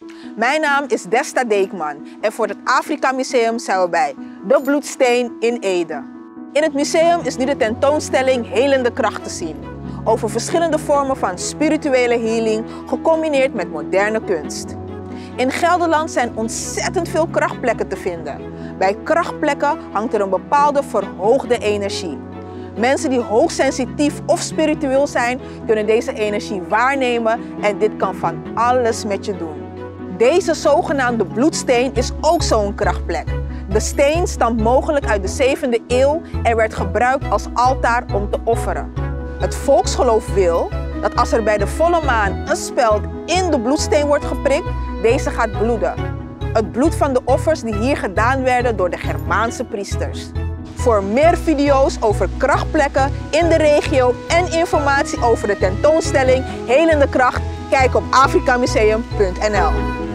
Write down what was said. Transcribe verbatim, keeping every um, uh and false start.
Mijn naam is Desta Deekman en voor het Afrika Museum zijn we bij De Bloedsteen in Ede. In het museum is nu de tentoonstelling Helende Kracht te zien, over verschillende vormen van spirituele healing gecombineerd met moderne kunst. In Gelderland zijn ontzettend veel krachtplekken te vinden. Bij krachtplekken hangt er een bepaalde verhoogde energie. Mensen die hoogsensitief of spiritueel zijn, kunnen deze energie waarnemen en dit kan van alles met je doen. Deze zogenaamde bloedsteen is ook zo'n krachtplek. De steen stamt mogelijk uit de zevende eeuw en werd gebruikt als altaar om te offeren. Het volksgeloof wil dat als er bij de volle maan een speld in de bloedsteen wordt geprikt, deze gaat bloeden. Het bloed van de offers die hier gedaan werden door de Germaanse priesters. Voor meer video's over krachtplekken in de regio en informatie over de tentoonstelling Helende Kracht, kijk op afrikamuseum punt n l.